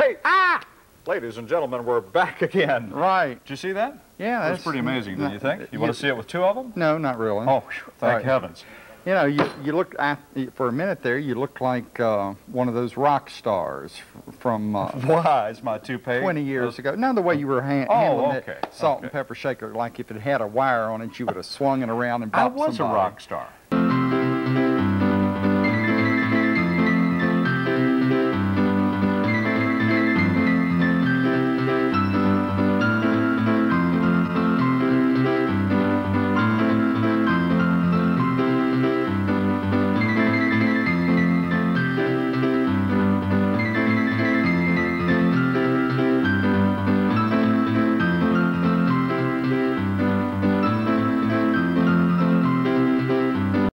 Hey! Ah! Ladies and gentlemen, we're back again. Right. Did you see that? Yeah, that's pretty amazing, do you think? You want to see it with two of them? No, not really. Oh, thank heavens. You know, you look at, for a minute there, you look like one of those rock stars from Why is my toupee 20 years ago. No, the way you were handling it, salt and pepper shaker, like if it had a wire on it, you would have swung it around and bopped I was somebody. a rock star.